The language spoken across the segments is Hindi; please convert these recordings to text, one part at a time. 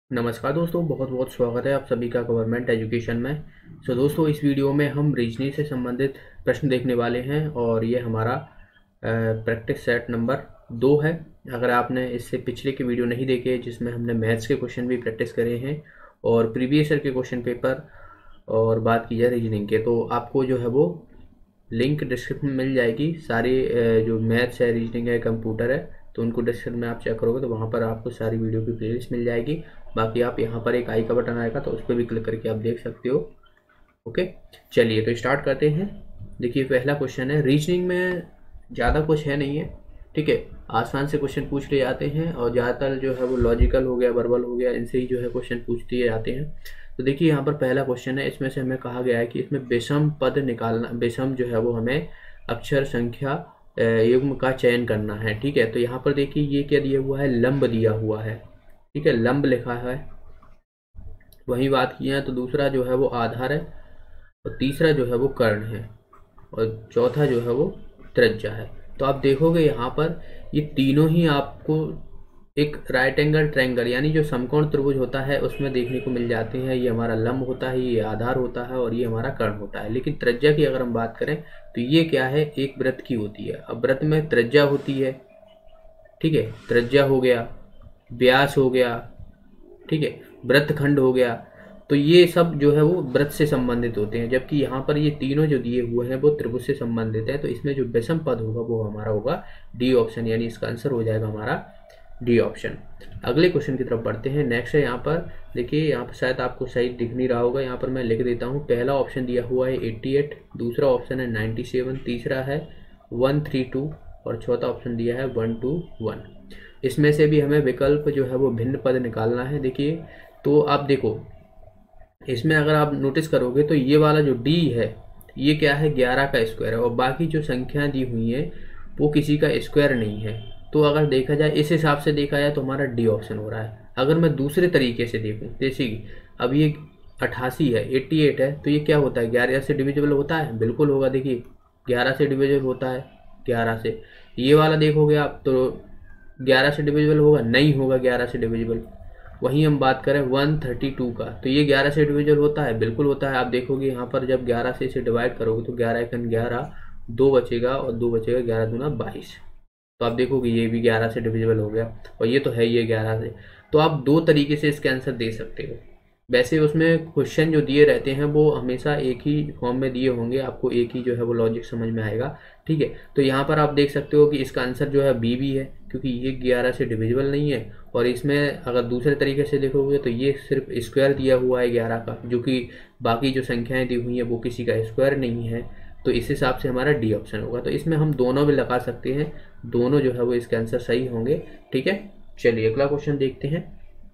नमस्कार दोस्तों, बहुत बहुत स्वागत है आप सभी का गवर्नमेंट एजुकेशन में। दोस्तों, इस वीडियो में हम रीजनिंग से संबंधित प्रश्न देखने वाले हैं और ये हमारा प्रैक्टिस सेट नंबर 2 है। अगर आपने इससे पिछले के वीडियो नहीं देखे जिसमें हमने मैथ्स के क्वेश्चन भी प्रैक्टिस करे हैं और प्रीवियस ईयर के क्वेश्चन पेपर और बात की जाए रीजनिंग के, तो आपको जो है वो लिंक डिस्क्रिप्शन में मिल जाएगी। सारी जो मैथ्स है, रीजनिंग है, कंप्यूटर है, तो उनको डिस्क्रिप्शन में आप चेक करोगे तो वहाँ पर आपको सारी वीडियो की प्लेलिस्ट मिल जाएगी। बाकी आप यहाँ पर एक आई का बटन आएगा तो उस पर भी क्लिक करके आप देख सकते हो। ओके, चलिए तो स्टार्ट करते हैं। देखिए, पहला क्वेश्चन है। रीजनिंग में ज़्यादा कुछ है नहीं है, ठीक है। आसान से क्वेश्चन पूछ ले जाते हैं और ज़्यादातर जो है वो लॉजिकल हो गया, वर्बल हो गया, इनसे ही जो है क्वेश्चन पूछ लिए जाते हैं। तो देखिए, यहाँ पर पहला क्वेश्चन है। इसमें से हमें कहा गया है कि इसमें विषम पद निकालना, विषम जो है वो हमें अक्षर संख्या युग्म का चयन करना है, ठीक है। तो यहाँ पर देखिए ये क्या दिया हुआ है, लंब दिया हुआ है, ठीक है, लंब लिखा है। वही बात की है। तो दूसरा जो है वो आधार है और तीसरा जो है वो कर्ण है और चौथा जो है वो त्रिज्या है। तो आप देखोगे यहाँ पर ये तीनों ही आपको एक राइट एंगल ट्रायंगल यानी जो समकोण त्रिभुज होता है उसमें देखने को मिल जाते हैं। ये हमारा लंब होता है, ये आधार होता है और ये हमारा कर्ण होता है। लेकिन त्रिज्या की अगर हम बात करें तो ये क्या है, एक वृत्त की होती है। अब वृत्त में त्रिज्या होती है, ठीक है, त्रिज्या हो गया, व्यास हो गया, ठीक है, वृत्तखंड हो गया। तो ये सब जो है वो वृत्त से संबंधित होते हैं, जबकि यहाँ पर ये तीनों जो दिए हुए हैं वो त्रिभुज से संबंधित है। तो इसमें जो विषम पद होगा वो हमारा होगा डी ऑप्शन, यानी इसका आंसर हो जाएगा हमारा डी ऑप्शन। अगले क्वेश्चन की तरफ बढ़ते हैं। नेक्स्ट है यहाँ पर, देखिए यहाँ पर शायद आपको सही दिख नहीं रहा होगा, यहाँ पर मैं लिख देता हूँ। पहला ऑप्शन दिया हुआ है 88, दूसरा ऑप्शन है 97, तीसरा है 132 और चौथा ऑप्शन दिया है 121। इसमें से भी हमें विकल्प जो है वो भिन्न पद निकालना है। देखिए, तो आप देखो इसमें अगर आप नोटिस करोगे तो ये वाला जो डी है ये क्या है, 11 का स्क्वायर है और बाकी जो संख्याएं दी हुई हैं वो किसी का स्क्वायर नहीं है। तो अगर देखा जाए, इस हिसाब से देखा जाए तो हमारा डी ऑप्शन हो रहा है। अगर मैं दूसरे तरीके से देखूं, जैसे कि अब ये 88 है, 88 है, तो ये क्या होता है, 11 से डिविजिबल होता है, बिल्कुल होगा। देखिए 11 से डिविजिबल होता है, 11 से। ये वाला देखोगे आप तो 11 से डिविजिबल होगा, नहीं होगा 11 से डिविजिबल। वहीं हम बात करें 132 का, तो ये 11 से डिविजिबल होता है, बिल्कुल होता है। आप देखोगे यहाँ पर जब 11 से इसे डिवाइड करोगे तो 11 एकन 11, 2 बचेगा और 2 बचेगा, 11 दूना 22। तो आप देखोगे ये भी 11 से डिविजिबल हो गया और ये तो है ही है 11 से। तो आप दो तरीके से इसके आंसर दे सकते हो। वैसे उसमें क्वेश्चन जो दिए रहते हैं वो हमेशा एक ही फॉर्म में दिए होंगे, आपको एक ही जो है वो लॉजिक समझ में आएगा, ठीक है। तो यहाँ पर आप देख सकते हो कि इसका आंसर जो है बी भी है, क्योंकि ये 11 से डिविजिबल नहीं है। और इसमें अगर दूसरे तरीके से देखोगे तो ये सिर्फ स्क्वायर दिया हुआ है 11 का, जो कि बाकी जो संख्याएं दी हुई हैं वो किसी का स्क्वायर नहीं है। तो इस हिसाब से हमारा डी ऑप्शन होगा। तो इसमें हम दोनों भी लगा सकते हैं, दोनों जो है वो इसके आंसर सही होंगे, ठीक है। चलिए अगला क्वेश्चन देखते हैं।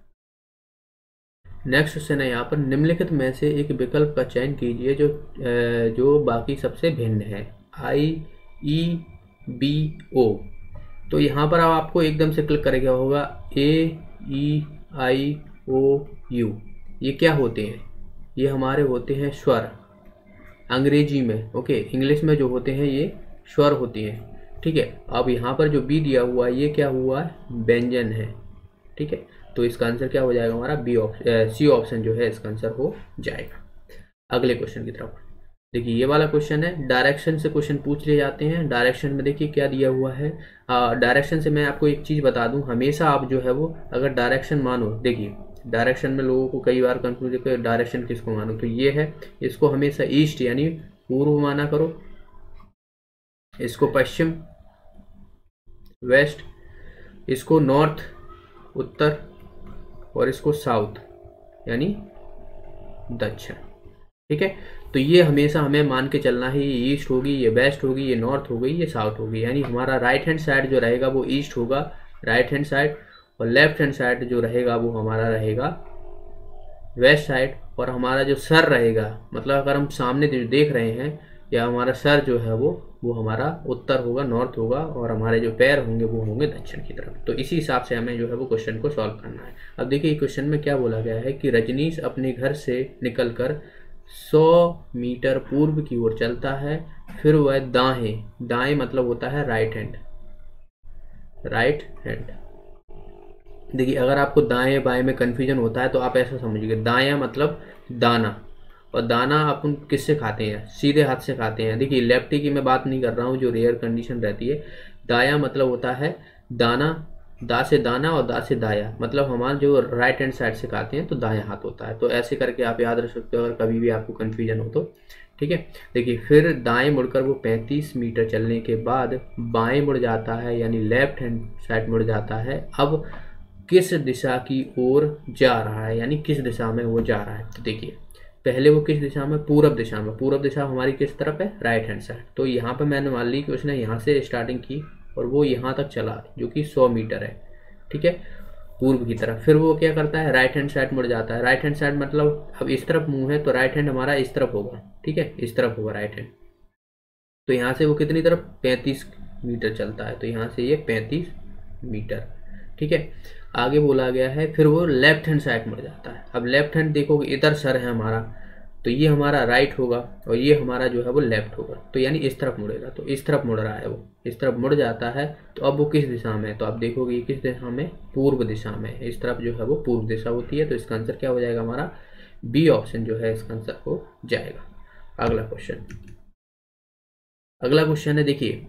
नेक्स्ट क्वेश्चन है यहाँ पर, निम्नलिखित में से एक विकल्प का चयन कीजिए जो बाकी सबसे भिन्न है। I E B O. तो यहाँ पर अब आपको एकदम से क्लिक करेगा होगा ए ई आई ओ यू। ये क्या होते हैं, ये हमारे होते हैं स्वर अंग्रेजी में, ओके। इंग्लिश में जो होते हैं ये स्वर होती हैं, ठीक है। अब यहाँ पर जो बी दिया हुआ है ये क्या हुआ है, व्यंजन है, ठीक है। तो इसका आंसर क्या हो जाएगा हमारा बी ऑप्शन, सी ऑप्शन जो है इसका आंसर हो जाएगा। अगले क्वेश्चन की तरफ देखिए, ये वाला क्वेश्चन है। डायरेक्शन से क्वेश्चन पूछ लिए जाते हैं। डायरेक्शन में देखिए क्या दिया हुआ है। डायरेक्शन से मैं आपको एक चीज़ बता दूं, हमेशा आप जो है वो अगर डायरेक्शन मानो, देखिए डायरेक्शन में लोगों को कई बार कंफ्यूज है कि डायरेक्शन किसको मानो, तो ये है, इसको हमेशा ईस्ट यानी पूर्व माना करो, इसको पश्चिम वेस्ट, इसको नॉर्थ उत्तर और इसको साउथ यानी दक्षिण, ठीक है। तो ये हमेशा हमें मान के चलना है, ये ईस्ट होगी, ये वेस्ट होगी, ये नॉर्थ होगी, ये साउथ होगी। यानी हमारा राइट हैंड साइड जो रहेगा वो ईस्ट होगा, राइट हैंड साइड, और लेफ्ट हैंड साइड जो रहेगा वो हमारा रहेगा वेस्ट साइड। और हमारा जो सर रहेगा, मतलब अगर हम सामने देख रहे हैं, या हमारा सर जो है वो हमारा उत्तर होगा, नॉर्थ होगा, और हमारे जो पैर होंगे वो होंगे दक्षिण की तरफ। तो इसी हिसाब से हमें जो है वो क्वेश्चन को सॉल्व करना है। अब देखिए क्वेश्चन में क्या बोला गया है कि रजनीश अपने घर से निकलकर 100 मीटर पूर्व की ओर चलता है, फिर वह दाएं मतलब होता है राइट हैंड, राइट हैंड, देखिए अगर आपको दाएं बाएं में कन्फ्यूजन होता है तो आप ऐसा समझिए, दायां मतलब दाना, और दाना अपन किससे खाते हैं, सीधे हाथ से खाते हैं। देखिए लेफ्टी की मैं बात नहीं कर रहा हूँ जो रेयर कंडीशन रहती है। दायां मतलब होता है दाना, दा से दाना और दा से दाया, मतलब हमारा जो राइट हैंड साइड से खाते हैं तो दायां हाथ होता है। तो ऐसे करके आप याद रख सकते हो अगर कभी भी आपको कन्फ्यूजन हो तो। ठीक है, देखिए फिर दाएं मुड़कर वो 35 मीटर चलने के बाद बाएं मुड़ जाता है, यानी लेफ्ट हैंड साइड मुड़ जाता है। अब किस दिशा की ओर जा रहा है, यानी किस दिशा में वो जा रहा है। तो देखिए पहले वो किस दिशा में, पूरब दिशा में। पूरब दिशा हमारी किस तरफ है, राइट हैंड साइड। तो यहाँ पे मैंने मान ली कि उसने यहाँ से स्टार्टिंग की और वो यहाँ तक चला जो कि 100 मीटर है। ठीक है, पूर्व की तरफ। फिर वो क्या करता है, राइट हैंड साइड मुड़ जाता है। राइट हैंड साइड मतलब अब इस तरफ मुंह है तो राइट हैंड हमारा इस तरफ होगा। ठीक है, इस तरफ होगा राइट हैंड। तो यहाँ से वो कितनी तरफ, 35 मीटर चलता है। तो यहाँ से ये 35 मीटर। ठीक है, आगे बोला गया है फिर वो लेफ्ट हैंड साइड मुड़ जाता है। अब लेफ्ट हैंड देखोगे इधर सर है हमारा, तो ये हमारा राइट होगा और ये हमारा जो है वो लेफ्ट होगा। तो यानी इस तरफ मुड़ेगा, तो इस तरफ मुड़ रहा है वो, इस तरफ मुड़ जाता है। तो अब वो किस दिशा में है, तो आप देखोगे ये किस दिशा में, पूर्व दिशा में। इस तरफ जो है वो पूर्व दिशा होती है। तो इसका आंसर क्या हो जाएगा हमारा, बी ऑप्शन जो है इसका आंसर हो जाएगा। अगला क्वेश्चन, अगला क्वेश्चन है, देखिए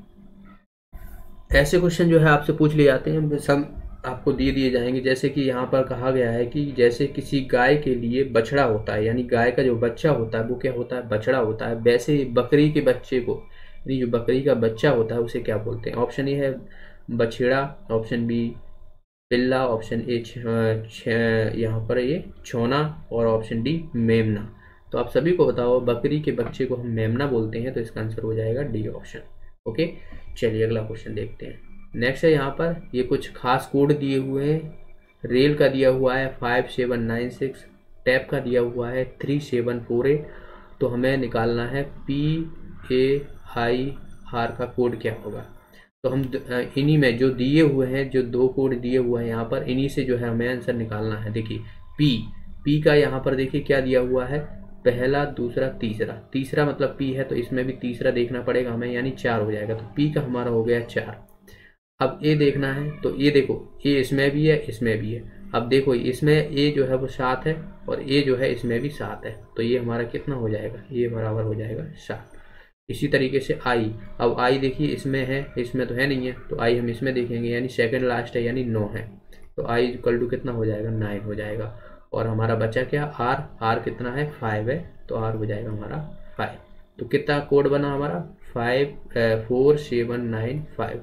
ऐसे क्वेश्चन जो है आपसे पूछ लिए जाते हैं, सब आपको दे दिए जाएंगे। जैसे कि यहाँ पर कहा गया है कि जैसे किसी गाय के लिए बछड़ा होता है, यानी गाय का जो बच्चा होता है वो क्या होता है, बछड़ा होता है। वैसे बकरी के बच्चे को, यानी जो बकरी का बच्चा होता है उसे क्या बोलते हैं। ऑप्शन ए है बछड़ा, ऑप्शन बी पिल्ला, ऑप्शन ए यहाँ पर ये छोना, और ऑप्शन डी मेमना। तो आप सभी को बताओ बकरी के बच्चे को हम मेमना बोलते हैं, तो इसका आंसर हो जाएगा डी ऑप्शन। ओके, चलिए अगला क्वेश्चन देखते हैं। नेक्स्ट है यहाँ पर ये कुछ खास कोड दिए हुए हैं। रेल का दिया हुआ है 5796, टैप का दिया हुआ है 3748। तो हमें निकालना है PAIR का कोड क्या होगा। तो हम इन्हीं में जो दिए हुए हैं, जो दो कोड दिए हुए हैं यहाँ पर, इन्हीं से जो है हमें आंसर निकालना है। देखिए पी का यहाँ पर देखिए क्या दिया हुआ है, पहला दूसरा तीसरा। तीसरा मतलब पी है तो इसमें भी तीसरा देखना पड़ेगा हमें, यानी 4 हो जाएगा। तो पी का हमारा हो गया 4। अब ए देखना है, तो ये देखो ए इसमें भी है इसमें भी है। अब देखो इसमें ए जो है वो 7 है और ए जो है इसमें भी 7 है। तो ये हमारा कितना हो जाएगा, ये बराबर हो जाएगा 7। इसी तरीके से आई, अब आई देखिए इसमें है, इसमें तो है नहीं है, तो आई हम इसमें देखेंगे, यानी सेकंड लास्ट है यानी 9 है। तो आई इक्वल टू कितना हो जाएगा, 9 हो जाएगा। और हमारा बचा क्या, आर, आर कितना है 5 है, तो आर हो जाएगा हमारा 5। तो कितना कोड बना हमारा 4795,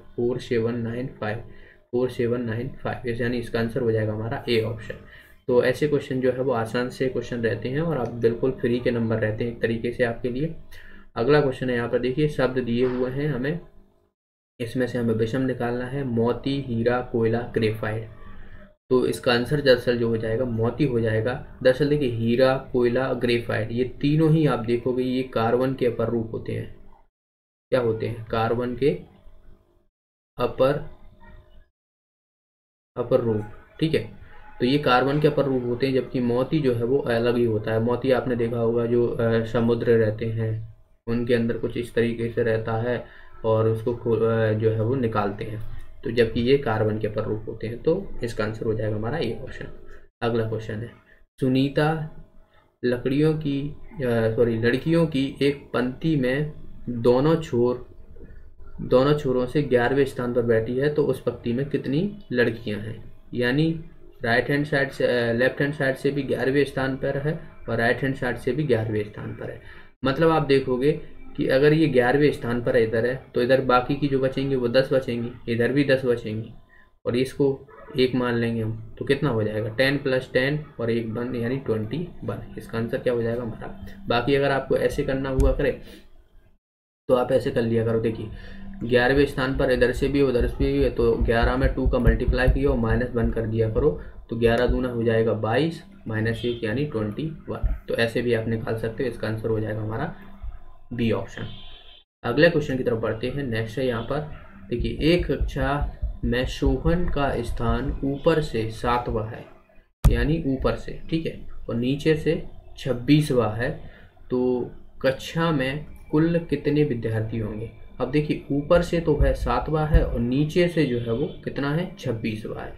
4795 यानी इसका आंसर हो जाएगा हमारा ए ऑप्शन। तो ऐसे क्वेश्चन जो है वो आसान से क्वेश्चन रहते हैं और आप बिल्कुल फ्री के नंबर रहते हैं एक तरीके से आपके लिए। अगला क्वेश्चन है यहाँ पर देखिए, शब्द दिए हुए हैं हमें, इसमें से हमें विषम निकालना है, मोती, हीरा, कोयला, ग्रेफाइट। तो इसका आंसर दरअसल जो हो जाएगा मोती हो जाएगा। दरअसल देखिए हीरा, कोयला, ग्रेफाइट ये तीनों ही आप देखोगे ये कार्बन के अपर रूप होते हैं। क्या होते हैं, कार्बन के अपर रूप। ठीक है, तो ये कार्बन के अपर रूप होते हैं, जबकि मोती जो है वो अलग ही होता है। मोती आपने देखा होगा जो समुद्र रहते हैं उनके अंदर कुछ इस तरीके से रहता है और उसको जो है वो निकालते हैं। तो जबकि ये कार्बन के अपर रूप होते हैं। तो इसका आंसर हो जाएगा हमारा ये ऑप्शन। अगला क्वेश्चन है, सुनीता लड़कियों की एक पंक्ति में दोनों छोरों से 11वें स्थान पर बैठी है, तो उस पंक्ति में कितनी लड़कियां हैं। यानी राइट हैंड साइड से, लेफ्ट हैंड साइड से भी 11वें स्थान पर है और राइट हैंड साइड से भी 11वें स्थान पर है। मतलब आप देखोगे कि अगर ये 11वें स्थान पर इधर है तो इधर बाकी की जो बचेंगी वो 10 बचेंगी, इधर भी 10 बचेंगी और इसको 1 मान लेंगे हम, तो कितना हो जाएगा 10 + 10 और 1 1 यानी 21। इसका आंसर क्या हो जाएगा हमारा। बाकी अगर आपको ऐसे करना हुआ करे तो आप ऐसे कर लिया करो। देखिए 11वें स्थान पर इधर से भी उधर से भी है, तो 11 में 2 का मल्टीप्लाई किया और -1 कर दिया करो, तो 11 दूना हो जाएगा 22 -1 यानी 21। तो ऐसे भी आप निकाल सकते हो। इसका आंसर हो जाएगा हमारा बी ऑप्शन। अगले क्वेश्चन की तरफ बढ़ते हैं। नेक्स्ट है यहाँ पर देखिए, एक कक्षा में शोभन का स्थान ऊपर से 7वां है, यानी ऊपर से, ठीक है, और नीचे से 26वां है। तो कक्षा में कुल कितने विद्यार्थी होंगे। अब देखिए ऊपर से तो है 7वां है और नीचे से जो है वो कितना है 26वां है।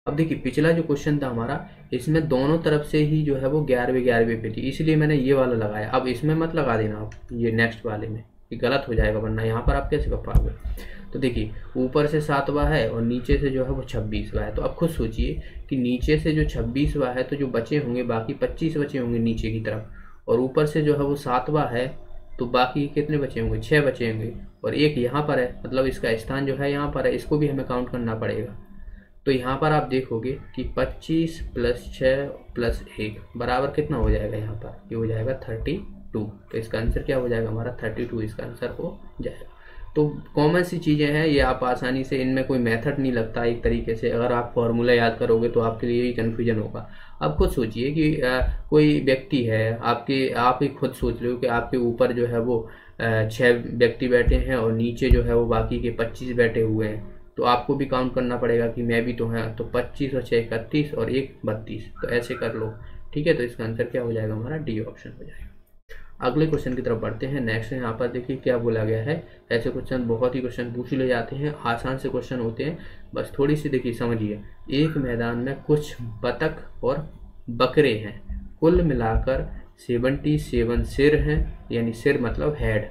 अब देखिए पिछला जो क्वेश्चन था हमारा, इसमें दोनों तरफ से ही जो है वो 11वें पे थी, इसलिए मैंने ये वाला लगाया। अब इसमें मत लगा देना आप, ये नेक्स्ट वाले में, ये गलत हो जाएगा, वरना यहाँ पर आप कैसे कर पाओगे। तो देखिए ऊपर से 7वां है और नीचे से जो है वो 26वां है। तो अब खुद सोचिए कि नीचे से जो 26वां है तो जो बचे होंगे बाकी 25 बचे होंगे नीचे की तरफ, और ऊपर से जो है वो 7वां है तो बाकी कितने बचे होंगे, 6 बचे होंगे, और एक यहाँ पर है, मतलब इसका स्थान जो है यहाँ पर है, इसको भी हमें काउंट करना पड़ेगा। तो यहाँ पर आप देखोगे कि 25 + 6 + 1 बराबर कितना हो जाएगा, यहाँ पर ये हो जाएगा 32। तो इसका आंसर क्या हो जाएगा हमारा 32, इसका आंसर हो जाएगा। तो कॉमन सी चीज़ें हैं ये, आप आसानी से, इनमें कोई मेथड नहीं लगता एक तरीके से। अगर आप फॉर्मूला याद करोगे तो आपके लिए ही कन्फ्यूजन होगा। अब खुद सोचिए कि कोई व्यक्ति है, आप ही खुद सोच रहे हो कि आपके ऊपर जो है वो 6 व्यक्ति बैठे हैं और नीचे जो है वो बाकी के 25 बैठे हुए हैं। तो आपको भी काउंट करना पड़ेगा कि मैं भी तो है, तो 25 और 6 31 और 1 32, तो ऐसे कर लो, ठीक है। तो इसका आंसर क्या हो जाएगा हमारा, डी ऑप्शन हो जाएगा। अगले क्वेश्चन की तरफ बढ़ते हैं। नेक्स्ट यहाँ पर देखिए क्या बोला गया है। ऐसे क्वेश्चन बहुत ही क्वेश्चन पूछ ले जाते हैं, आसान से क्वेश्चन होते हैं, बस थोड़ी सी देखिए समझिए। एक मैदान में कुछ बतख और बकरे हैं, कुल मिलाकर 77 सिर हैं, यानी सिर मतलब हेड,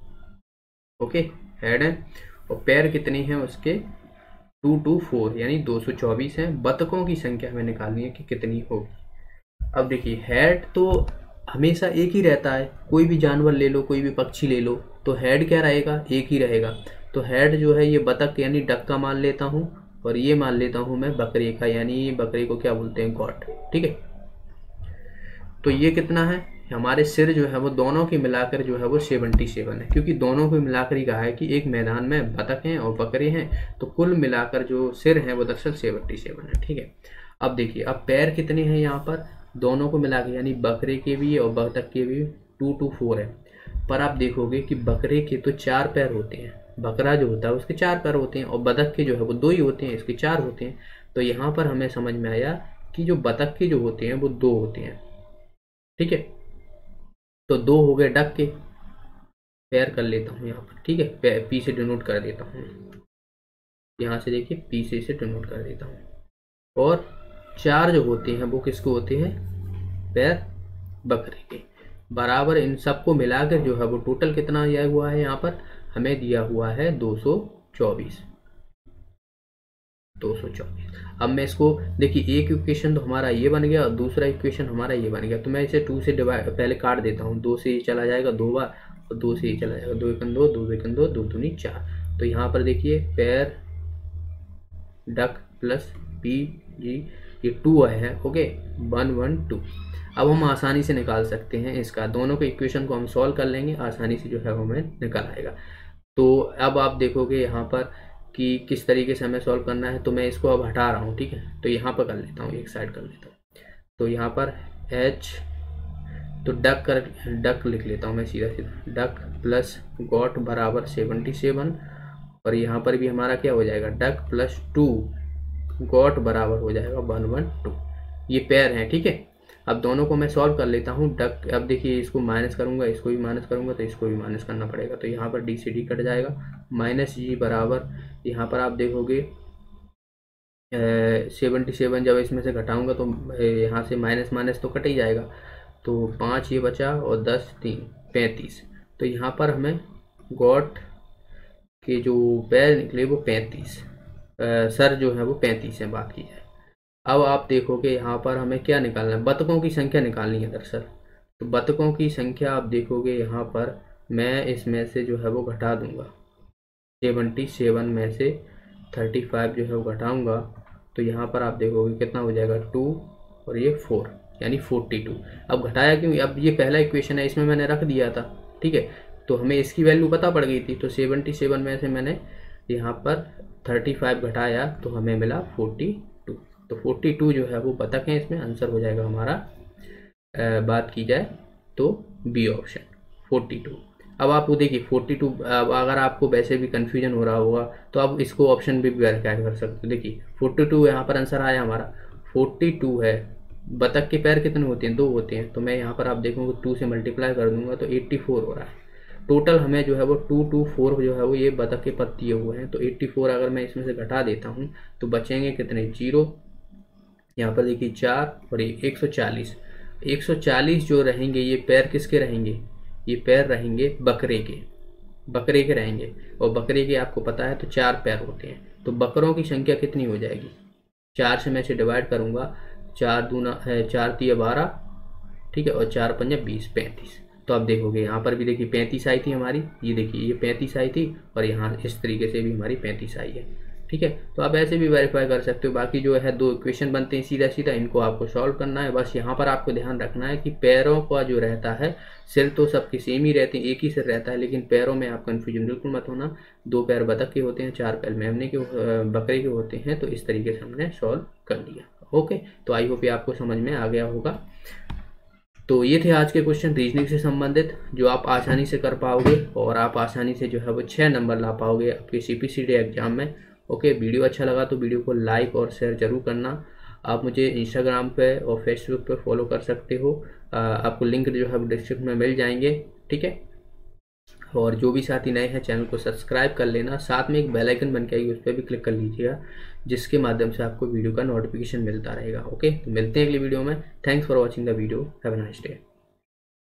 ओके हेड है, और पैर कितने हैं उसके 224 यानी 224 हैं। बतखों की संख्या हमें निकालनी है कि कितनी होगी। अब देखिए हेड तो हमेशा एक ही रहता है, कोई भी जानवर ले लो, कोई भी पक्षी ले लो, तो हेड क्या रहेगा, एक ही रहेगा। तो हेड जो है ये बतख यानी डक का मान लेता हूँ, और ये मान लेता हूँ मैं बकरे का, यानी बकरे को क्या बोलते हैं, गॉट, ठीक है। तो ये कितना है, हमारे सिर जो है वो दोनों के मिलाकर जो है वो 77 है, क्योंकि दोनों को मिलाकर ही कहा है कि एक मैदान में बतख हैं और बकरे हैं, तो कुल मिलाकर जो सिर हैं वो दरअसल 77 है, ठीक है। अब देखिए अब पैर कितने हैं यहाँ पर, दोनों को मिला के, यानी बकरे के भी और बतख के भी 224 है। पर आप देखोगे कि बकरे के तो 4 पैर होते हैं, बकरा जो होता है उसके 4 पैर होते हैं, और बतख के जो है वो 2 ही होते हैं, इसके 4 होते हैं। तो यहाँ पर हमें समझ में आया कि जो बतख के जो होते हैं वो 2 होते हैं, ठीक है। तो 2 हो गए डक के, पैर कर लेता हूँ यहाँ पर, ठीक है, पी से डिनोट कर देता हूँ, यहाँ से देखिए पी से इसे डिनोट कर देता हूँ। और 4 जो होते हैं वो किसको होते हैं, पैर बकरे के, बराबर इन सबको मिलाकर जो है वो टोटल कितना दिया हुआ है, यहाँ पर हमें दिया हुआ है 224। अब मैं इसको देखिए, एक इक्वेशन तो हमारा ये बन गया और दूसरा इक्वेशन हमारा ये बन गया। तो मैं इसे 2 से डिवाइड पहले काट देता हूँ, 2 से ये चला जाएगा 2 बार, और 2 से ये चला जाएगा, 2 एकन 2, 2 एकन 2, 2 दूनी 4। तो यहाँ पर देखिए पैर डक प्लस पी जी, ये 2 आए हैं, ओके 1 1 2। अब हम आसानी से निकाल सकते हैं इसका, दोनों के इक्वेशन को हम सॉल्व कर लेंगे, आसानी से जो है वो हमें निकल आएगा। तो अब आप देखोगे यहाँ पर कि किस तरीके से हमें सॉल्व करना है। तो मैं इसको अब हटा रहा हूँ, ठीक है, तो यहाँ पर कर लेता हूँ, एक साइड कर लेता हूँ। तो यहाँ पर h, तो डक लिख लेता हूँ मैं सीधा सीधा, डक प्लस गॉट बराबर 77, और यहाँ पर भी हमारा क्या हो जाएगा, डक प्लस 2 गॉट बराबर हो जाएगा 1 1 2। ये पैर हैं, ठीक है। अब दोनों को मैं सॉल्व कर लेता हूँ। डक, अब देखिए इसको माइनस करूँगा, इसको भी माइनस करूँगा, तो इसको भी माइनस करना पड़ेगा। तो यहाँ पर डी से डी कट जाएगा, माइनस जी बराबर, यहाँ पर आप देखोगे 77, जब इसमें से घटाऊँगा तो यहाँ से माइनस माइनस तो कट ही जाएगा। तो 5 ये बचा और 10 3 35। तो यहाँ पर हमें गॉट के जो पैर निकले वो 35, सर जो है वो 35 है, बात की जाए। अब आप देखोगे यहाँ पर हमें क्या निकालना है, बतखों की संख्या निकालनी है दरअसल। तो बतखों की संख्या आप देखोगे यहाँ पर मैं इसमें से जो है वो घटा दूंगा, 77 में से 35 जो है वो घटाऊंगा, तो यहाँ पर आप देखोगे कितना हो जाएगा 2 और ये 4 यानी 42। अब घटाया क्यों, अब ये पहला इक्वेशन है, इसमें मैंने रख दिया था, ठीक है, तो हमें इसकी वैल्यू पता पड़ गई थी। तो 77 में से मैंने यहाँ पर 35 घटाया तो हमें मिला 42। तो 42 जो है वो बतख है, इसमें आंसर हो जाएगा हमारा, बात की जाए तो बी ऑप्शन 42। अब आप देखिए 42, अब अगर आपको वैसे भी कन्फ्यूजन हो रहा होगा तो आप इसको ऑप्शन भी क्या कर सकते हो। देखिए 42 यहाँ पर आंसर आया हमारा, 42 है। बतख के पैर कितने होते हैं, 2 होते हैं, तो मैं यहाँ पर आप देखोगे 2 से मल्टीप्लाई कर दूंगा तो 84 हो रहा है। टोटल हमें जो है वो 224 जो है वो ये बतख के पद दिए हुए हैं। तो 84 अगर मैं इसमें से घटा देता हूँ तो बचेंगे कितने, 0 यहाँ पर देखिए 4 और ये 140। 140 जो रहेंगे ये पैर किसके रहेंगे, ये पैर रहेंगे बकरे के रहेंगे। और बकरे के आपको पता है तो 4 पैर होते हैं, तो बकरों की संख्या कितनी हो जाएगी, 4 से मैं इसे डिवाइड करूंगा, 4 दूना है 4 तिया 12, ठीक है, और 4 पंजा 20, 35। तो आप देखोगे यहाँ पर भी देखिए 35 आई थी हमारी, ये देखिए ये 35 आई थी, और यहाँ इस तरीके से भी हमारी 35 आई है, ठीक है। तो आप ऐसे भी वेरीफाई कर सकते हो। बाकी जो है 2 इक्वेशन बनते हैं सीधा सीधा, इनको आपको सॉल्व करना है। बस यहाँ पर आपको ध्यान रखना है कि पैरों का जो रहता है, सिर तो सबके सेम ही रहते हैं, एक ही सिर रहता है, लेकिन पैरों में आप कन्फ्यूजन बिल्कुल मत होना। 2 पैर बतख के होते हैं, 4 पैर मेमने के बकरे के होते हैं। तो इस तरीके से हमने सॉल्व कर लिया। ओके, तो आई होप ये आपको समझ में आ गया होगा। तो ये थे आज के क्वेश्चन रीजनिंग से संबंधित, जो आप आसानी से कर पाओगे और आप आसानी से जो है वो 6 नंबर ला पाओगे आपके CPCD एग्जाम में। ओके, वीडियो अच्छा लगा तो वीडियो को लाइक और शेयर जरूर करना। आप मुझे इंस्टाग्राम पे और फेसबुक पे फॉलो कर सकते हो, आपको लिंक जो है डिस्क्रिप्शन में मिल जाएंगे, ठीक है। और जो भी साथी नए हैं चैनल को सब्सक्राइब कर लेना, साथ में एक बेल आइकन बन के आएगी, उस पर भी क्लिक कर लीजिएगा, जिसके माध्यम से आपको वीडियो का नोटिफिकेशन मिलता रहेगा। ओके, तो मिलते हैं अगली वीडियो में। Thanks for watching the video, have a nice day.